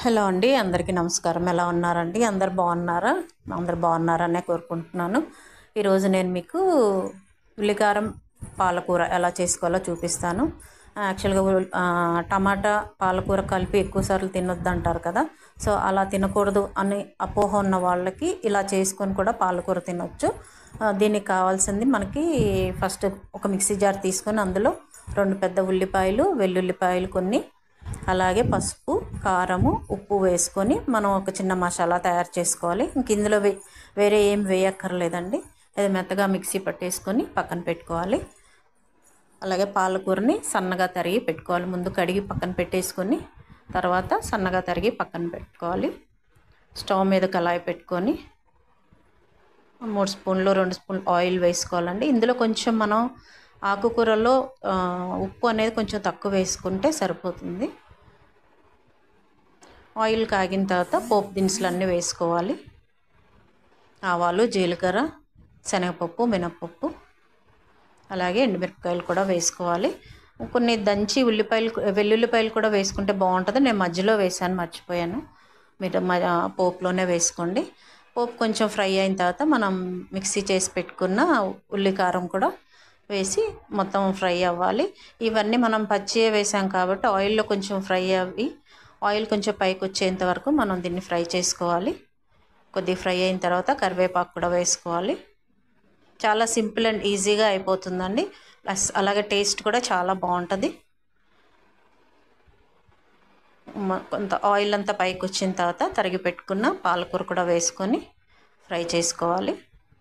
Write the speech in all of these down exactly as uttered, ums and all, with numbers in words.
Hello అండి, అందరికీ నమస్కారం. ఎలా ఉన్నారండి? అందరు బాగున్నారా? అందరు బాగున్నారనే కోరుకుంటున్నాను. ఈరోజు నేను మీకు ఉల్లికారం పాలకూర ఎలా చేసుకోవాలో చూపిస్తాను. యాక్చువల్గా టమాటా పాలకూర కలిపి ఎక్కువసార్లు తినొద్దు అంటారు కదా. సో అలా తినకూడదు అని అపోహ ఉన్న వాళ్ళకి ఇలా చేసుకొని కూడా పాలకూర తినొచ్చు. దీనికి కావాల్సింది మనకి ఫస్ట్ ఒక మిక్సీ జార్ తీసుకొని అందులో రెండు పెద్ద ఉల్లిపాయలు, వెల్లుల్లిపాయలు కొన్ని, అలాగే పసుపు, కారము, ఉప్పు వేసుకొని మనం ఒక చిన్న మసాలా తయారు చేసుకోవాలి. ఇంక ఇందులో వే వేరే ఏం వేయక్కర్లేదండి. అది మెత్తగా మిక్సీ పట్టేసుకొని పక్కన పెట్టుకోవాలి. అలాగే పాలకూరని సన్నగా తరిగి పెట్టుకోవాలి. ముందు కడిగి పక్కన పెట్టేసుకొని తర్వాత సన్నగా తరిగి పక్కన పెట్టుకోవాలి. స్టవ్ మీద కళాయి పెట్టుకొని మూడు స్పూన్లు రెండు స్పూన్లు ఆయిల్ వేసుకోవాలండి. ఇందులో కొంచెం మనం ఆకుకూరలో ఉప్పు అనేది కొంచెం తక్కువ వేసుకుంటే సరిపోతుంది. ఆయిల్ కాగిన తర్వాత పోపు దినుసులు అన్నీ వేసుకోవాలి. ఆవాలు, జీలకర్ర, శనగపప్పు, మినపప్పు, అలాగే ఎండుమిరపకాయలు కూడా వేసుకోవాలి. కొన్ని దంచి ఉల్లిపాయలు, వెల్లుల్లిపాయలు కూడా వేసుకుంటే బాగుంటుంది. నేను మధ్యలో వేసాను, మర్చిపోయాను. మీరు పోపులోనే వేసుకోండి. పోపు కొంచెం ఫ్రై అయిన తర్వాత మనం మిక్సీ చేసి పెట్టుకున్న ఉల్లికారం కూడా వేసి మొత్తం ఫ్రై అవ్వాలి. ఇవన్నీ మనం పచ్చియే వేసాం కాబట్టి ఆయిల్లో కొంచెం ఫ్రై అవి ఆయిల్ కొంచెం పైకి వచ్చేంత వరకు మనం దీన్ని ఫ్రై చేసుకోవాలి. కొద్దిగా ఫ్రై అయిన తర్వాత కరివేపాకు కూడా వేసుకోవాలి. చాలా సింపుల్ అండ్ ఈజీగా అయిపోతుందండి. ప్లస్ అలాగే టేస్ట్ కూడా చాలా బాగుంటుంది. కొంత ఆయిల్ అంతా పైకి వచ్చిన తర్వాత తరిగి పెట్టుకున్న పాలకూర కూడా వేసుకొని ఫ్రై చేసుకోవాలి.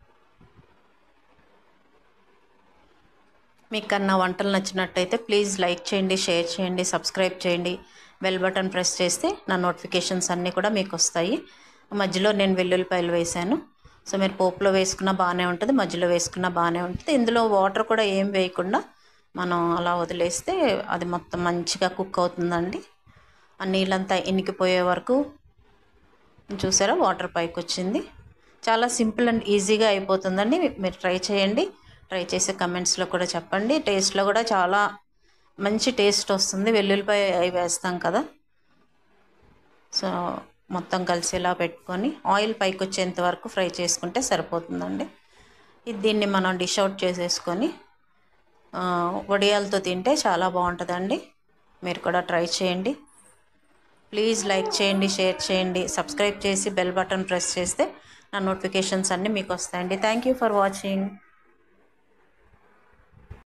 మీకు కన్నా వంటలు నచ్చినట్టయితే ప్లీజ్ లైక్ చేయండి, షేర్ చేయండి, సబ్స్క్రైబ్ చేయండి. బెల్ బటన్ ప్రెస్ చేస్తే నా నోటిఫికేషన్స్ అన్నీ కూడా మీకు వస్తాయి. మధ్యలో నేను వెల్లుల్లిపాయలు వేసాను. సో మీరు పోపులో వేసుకున్న బాగానే ఉంటుంది, మధ్యలో వేసుకున్న బాగానే ఉంటుంది. ఇందులో వాటర్ కూడా ఏం వేయకుండా మనం అలా వదిలేస్తే అది మొత్తం మంచిగా కుక్ అవుతుందండి. ఆ నీళ్ళంతా ఇనికిపోయే వరకు చూసారా, వాటర్ పైకి వచ్చింది. చాలా సింపుల్ అండ్ ఈజీగా అయిపోతుందండి. మీరు ట్రై చేయండి. ట్రై చేసే కమెంట్స్లో కూడా చెప్పండి. టేస్ట్లో కూడా చాలా మంచి టేస్ట్ వస్తుంది. వెల్లుల్లిపాయ అవి వేస్తాం కదా. సో మొత్తం కలిసేలా పెట్టుకొని ఆయిల్ పైకి వచ్చేంత వరకు ఫ్రై చేసుకుంటే సరిపోతుందండి. ఇది దీన్ని మనం డిష్ అవుట్ చేసేసుకొని వడియాలతో తింటే చాలా బాగుంటుందండి. మీరు కూడా ట్రై చేయండి. ప్లీజ్ లైక్ చేయండి, షేర్ చేయండి, సబ్స్క్రైబ్ చేసి బెల్ బటన్ ప్రెస్ చేస్తే నా నోటిఫికేషన్స్ అన్నీ మీకు వస్తాయండి. Thank you for watching.